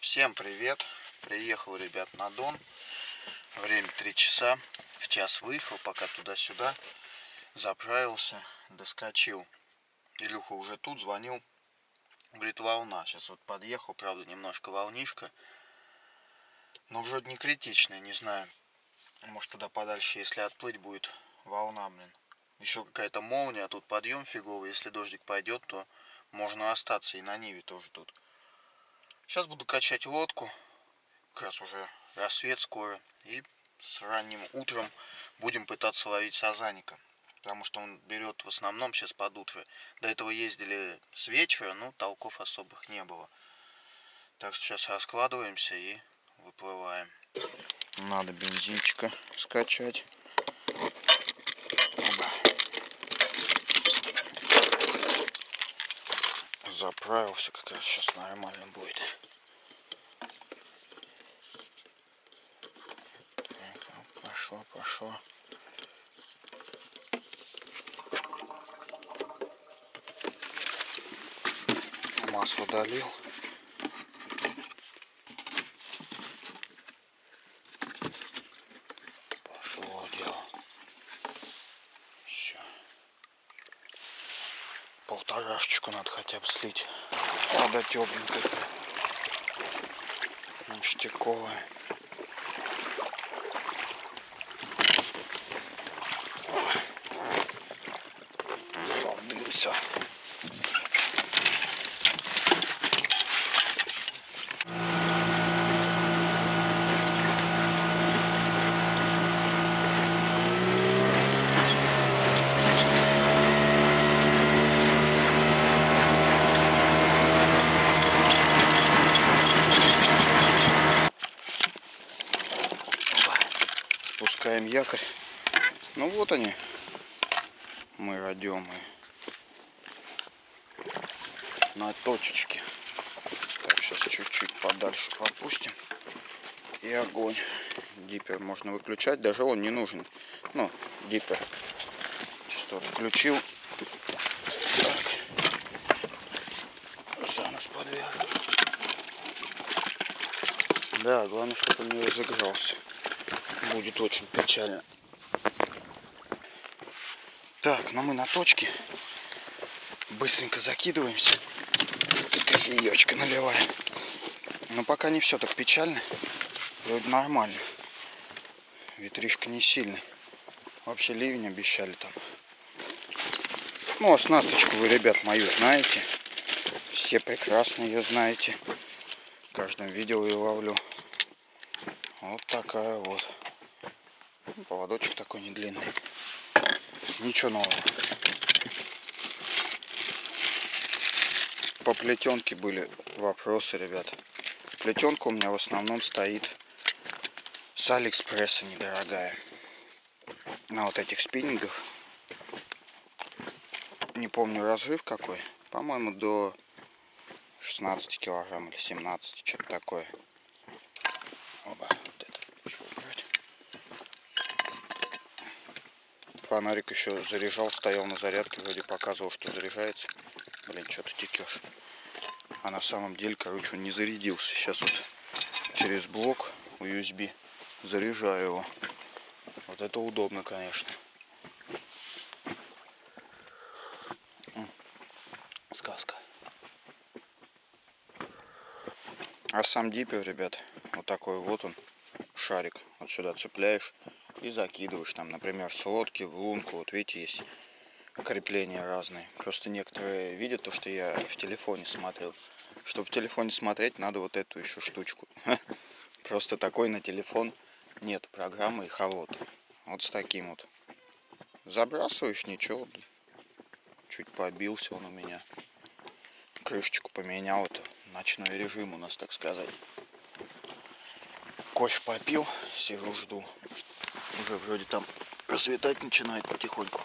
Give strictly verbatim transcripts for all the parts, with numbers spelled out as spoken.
Всем привет! Приехал, ребят, на Дон. Время три часа. В час выехал, пока туда-сюда. Заправился, доскочил. Илюха уже тут, звонил. Говорит, волна. Сейчас вот подъехал, правда, немножко волнишка. Но вроде не критичная, не знаю. Может, туда подальше, если отплыть, будет волна, блин. Еще какая-то молния, а тут подъем фиговый. Если дождик пойдет, то можно остаться и на Ниве тоже тут. Сейчас буду качать лодку. Как раз уже рассвет скоро. И с ранним утром будем пытаться ловить сазаника. Потому что он берет в основном сейчас под утро. До этого ездили с вечера, но толков особых не было. Так что сейчас раскладываемся и выплываем. Надо бензинчика скачать. Оба. Заправился, как раз сейчас нормально будет. Так, пошло, пошло. Масло долил. Пошло дело. Все. Полторашечку надо хотя бы слить. Вода тепленькая. Ништяковая. Забылся. Спускаем якорь. Ну вот они, мы родимые на точечке. Так, сейчас чуть-чуть подальше попустим. И огонь. Диппер можно выключать, даже он не нужен. Ну, диппер. Чисто включил. Так. За нас подвел. Да, главное, чтобы он не разыгрался. Будет очень печально. Так, ну мы на точке. Быстренько закидываемся. Кофеечка наливаем. Но пока не все так печально. Вроде нормально. Ветришка не сильный. Вообще ливень обещали там. Ну, оснасточку вы, ребят, мою знаете. Все прекрасно ее знаете. В каждом видео ее ловлю. Вот такая вот. Поводочек такой не длинный. Ничего нового. По плетенке были вопросы, ребят. Плетенка у меня в основном стоит с Алиэкспресса, недорогая. На вот этих спиннингах. Не помню разрыв какой. По-моему, до шестнадцати килограмм или семнадцати, что-то такое. Оба. Вот это еще убрать. Фонарик еще заряжал, стоял на зарядке, вроде показывал, что заряжается. Блин, что-то текешь. А на самом деле, короче, он не зарядился. Сейчас вот через блок ю эс би заряжаю его. Вот это удобно, конечно. Сказка. А сам диппер, ребят, вот такой вот он, шарик. Вот сюда цепляешь и закидываешь там, например, с лодки в лунку. Вот видите, есть крепления разные. Просто некоторые видят то, что я в телефоне смотрел. Чтобы в телефоне смотреть, надо вот эту еще штучку. Просто такой на телефон нет программы и холод. Вот с таким вот. Забрасываешь, ничего. Чуть побился он у меня. Крышечку поменял. Это ночной режим у нас, так сказать. Кофе попил, сижу, жду. Уже вроде там расцветать начинает потихоньку.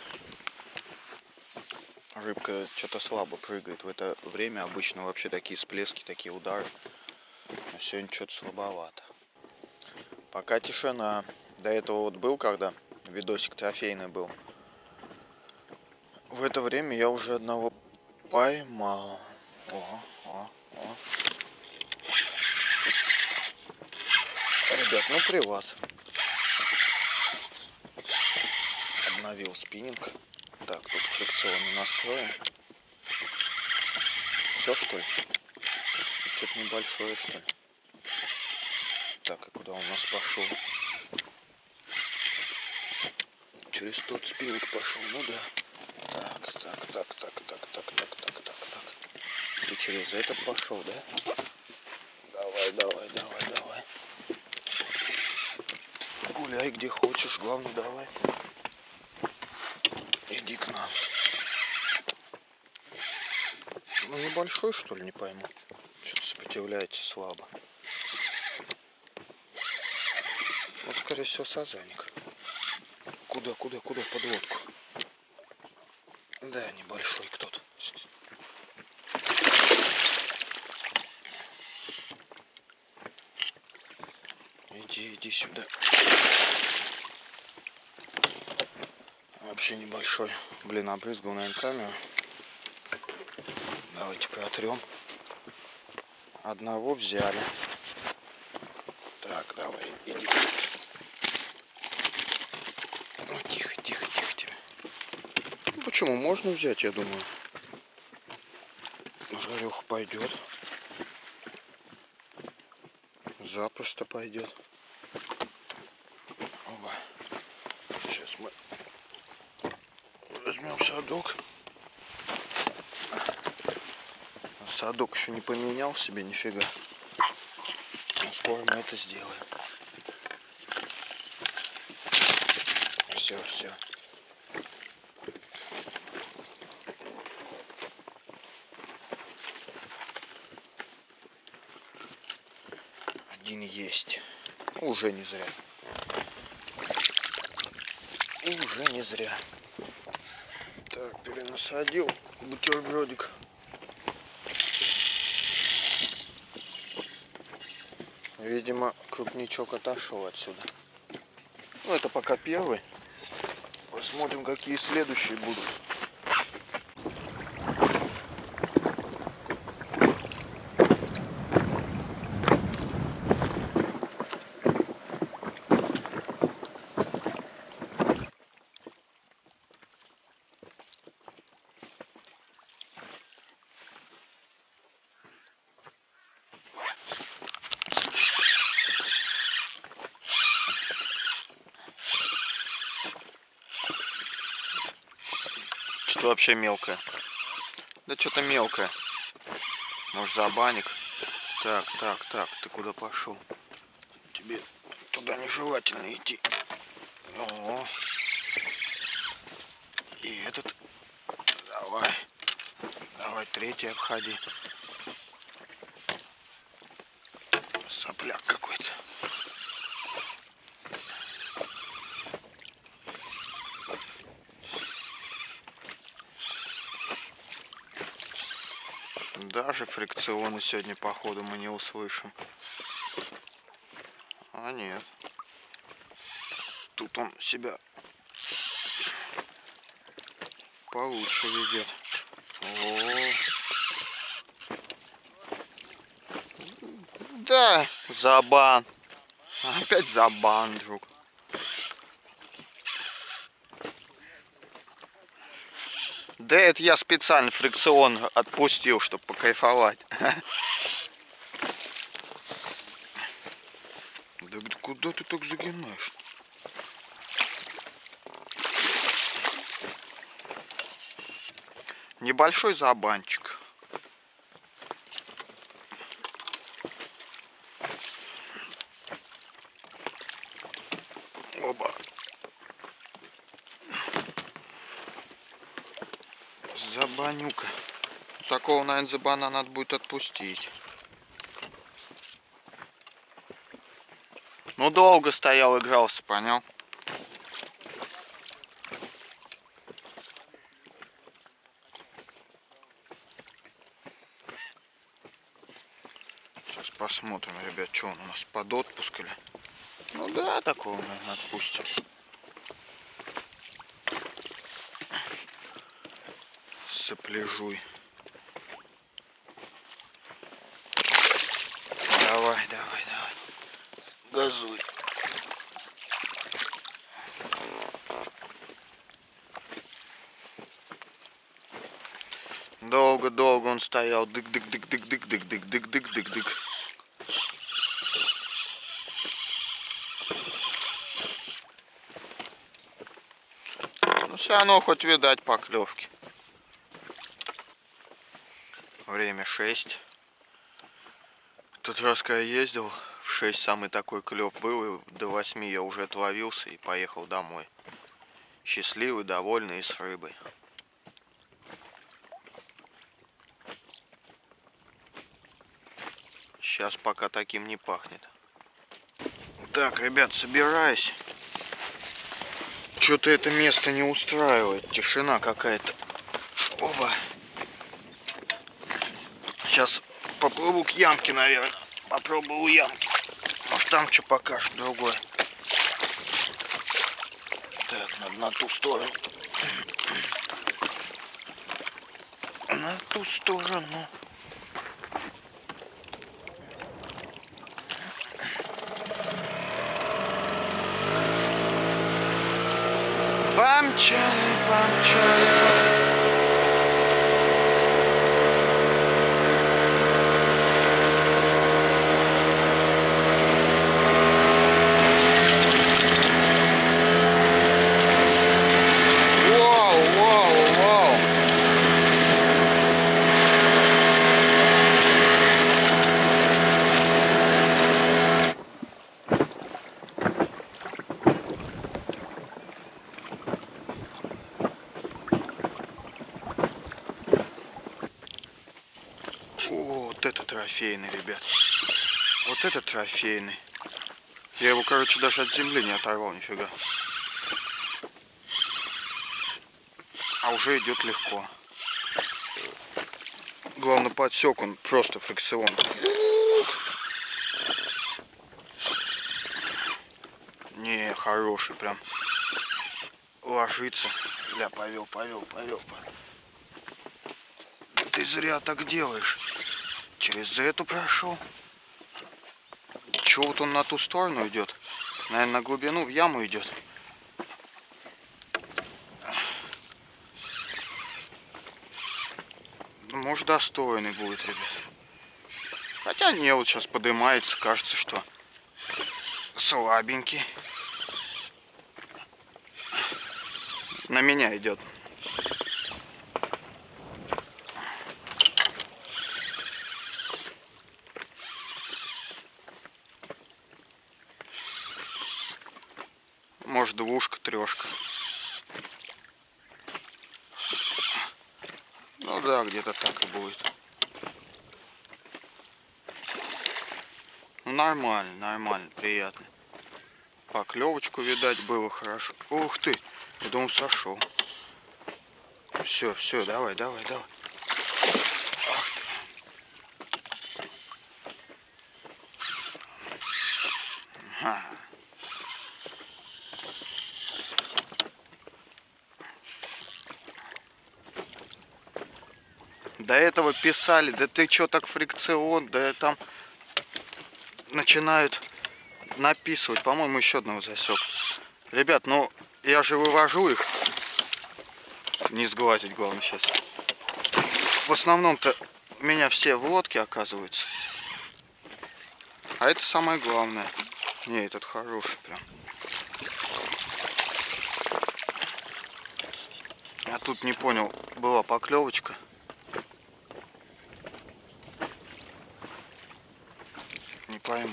Рыбка что-то слабо прыгает в это время. Обычно вообще такие всплески, такие удары. Но сегодня что-то слабовато. Пока тишина. До этого вот был, когда видосик трофейный был. В это время я уже одного поймал. О, о, о. ребят, ну при вас. Обновил спиннинг. Так, тут фрикционный настроен. Все, что ли? Что-то небольшое, что ли? Так, и куда он у нас пошел? Через тот спиннинг пошел, ну да. Так, так, так, так, так, так, так, так, так, так. И через этот пошел, да? Давай, давай, давай, давай. Гуляй где хочешь, главное давай. Иди к нам. Ну небольшой, что ли, не пойму. Что-то сопротивляется слабо. Вот, скорее всего, сазаник. Куда, куда, куда? Под лодку. Да, небольшой кто-то. Иди, иди сюда. Вообще небольшой. Блин, обрызгал, наверное, камеру. Давайте протрем. Одного взяли. Так, давай, иди. Ну, тихо, тихо, тихо тебе. Ну, почему? Можно взять, я думаю. Жареха пойдет. Запросто пойдет. Оба. Сейчас мы возьмем садок. Садок еще не поменял себе нифига. Но скоро мы это сделаем. Все, все. Один есть. Уже не зря. Уже не зря. Так, перенасадил бутербродик. Видимо, крупничок отошел отсюда. Ну, это пока первый. Посмотрим, какие следующие будут. Что вообще мелкое? Да что-то мелкое. Может, забаник? Так, так, так, ты куда пошел? Тебе туда нежелательно идти. О. И этот. Давай. Давай, третий обходи. Сопляк какой-то. Даже фрикционы сегодня, походу, мы не услышим. А нет. Тут он себя получше ведет. О. Да, забан. Опять забан, друг. Да это я специально фрикцион отпустил, чтобы покайфовать. Да куда ты так загинаешь? Небольшой забанчик. Оба. Забанюка. Такого, наверное, забана надо будет отпустить. Ну, долго стоял, игрался, понял? Сейчас посмотрим, ребят, что он у нас под отпуск или... Ну да, такого, наверное, отпустим. Сопляжуй. Давай, давай, давай. газуй. Долго-долго он стоял. Дык-дык-дык-дык-дык-дык-дык-дык-дык-дык-дык. Ну все равно хоть видать поклевки. Время шесть. Тот раз, когда я ездил, в шесть самый такой клев был, и до восьми я уже отловился и поехал домой. Счастливый, довольный и с рыбой. Сейчас пока таким не пахнет. Так, ребят, собираюсь. Что-то это место не устраивает. Тишина какая-то. Оба. Сейчас поплыву к ямке, наверное. Попробую у ямки. Может, там что покажет другое. Так, надо на ту сторону. На ту сторону. Помчали, помчали. О, вот это трофейный, ребят. Вот это трофейный. Я его, короче, даже от земли не оторвал, нифига. А уже идет легко. Главное, подсек он просто фрикцион. Не, хороший прям. Ложится. Ля, повел, повел, повел. Ты зря так делаешь. Через эту прошел. Чего вот он на ту сторону идет? Наверное, на глубину в яму идет. Может, достойный будет, ребят. Хотя не, вот сейчас поднимается, кажется, что слабенький. На меня идет. Может, двушка, трешка. Ну да, где-то так и будет. Ну, нормально, нормально, приятно. Поклевочку, видать, было хорошо. Ух ты, я думал, сошел. Все, все, давай, давай, давай. Ах ты. Ага. До этого писали, да ты чё так фрикцион, да там начинают написывать. По-моему, еще одного засек. Ребят, ну я же вывожу их. Не сглазить, главное, сейчас. В основном-то у меня все в лодке оказываются. А это самое главное. Не, этот хороший прям. А тут не понял, была поклевочка. Не пойму.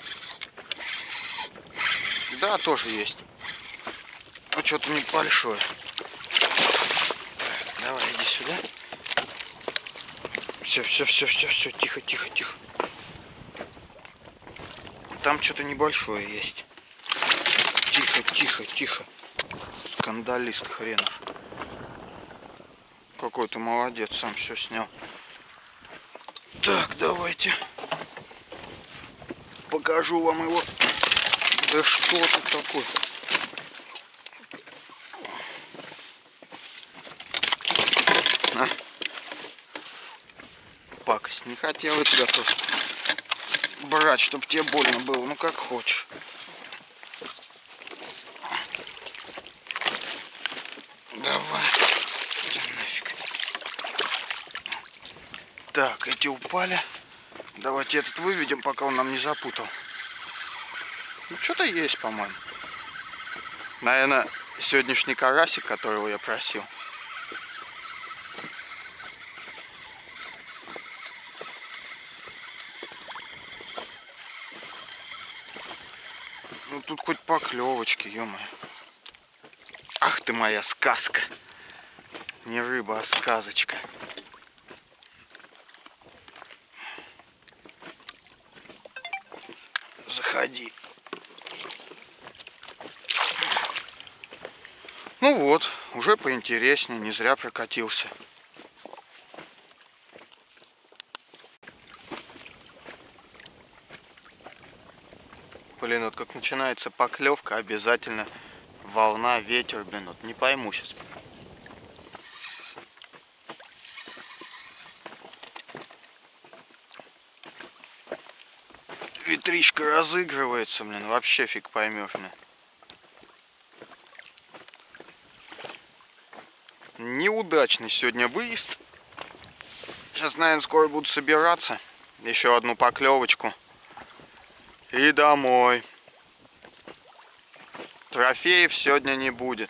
Да, тоже есть. Ну, что-то небольшое. Так, давай, иди сюда. Все, все, все, все, все, тихо, тихо, тихо. Там что-то небольшое есть. Тихо, тихо, тихо. Скандалист хренов. Какой ты молодец, сам все снял. Так, давайте. Покажу вам его. Да что тут такое? На. Пакость. Не хотел я тебя просто. брать, чтобы тебе больно было. Ну как хочешь. Давай. Нафиг. Так, эти упали. Давайте этот выведем, пока он нам не запутал. Ну, что-то есть, по-моему. Наверное, сегодняшний карасик, которого я просил. Ну, тут хоть поклевочки, ё-моё. Ах ты моя сказка. Не рыба, а сказочка. Заходи. Ну вот, уже поинтереснее, не зря прокатился. Блин, вот как начинается поклевка, обязательно волна, ветер, блин, вот не пойму сейчас. Ветричка разыгрывается, блин, вообще фиг поймешь, блин. Неудачный сегодня выезд. Сейчас, наверное, скоро буду собираться. Еще одну поклевочку. И домой. Трофеев сегодня не будет.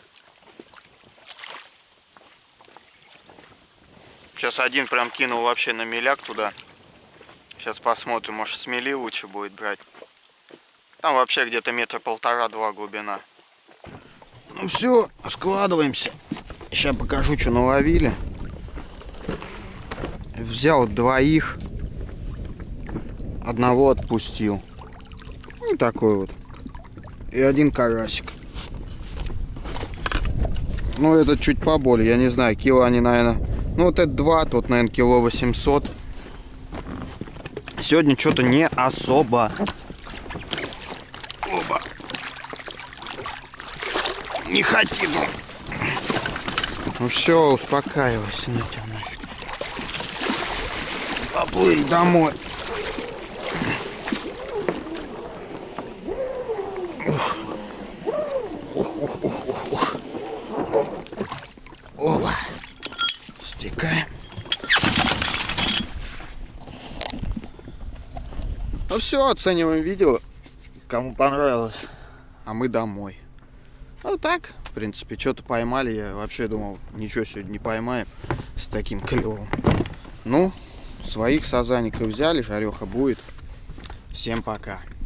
Сейчас один прям кинул вообще на миляк туда. Сейчас посмотрим, может смели лучше будет брать. Там вообще где-то метра полтора-два глубина. Ну все, складываемся. Сейчас покажу, что наловили. Взял двоих. Одного отпустил. Ну такой вот. И один карасик. Ну этот чуть поболее, я не знаю, кило они, наверное. Ну вот это два, тот, наверное, кило восемьсот. Сегодня что-то не особо. Оба. Не хотим. Ну все, успокаивайся, ну тебя нафиг. Поплыли домой. Ух. Ух, ух, ух, ух, ух. Оба. Стекаем. Ну все, оцениваем видео. Кому понравилось. А мы домой. Ну так, в принципе, что-то поймали. Я вообще думал, ничего сегодня не поймаем с таким клевом. Ну, своих сазаников взяли, жареха будет. Всем пока.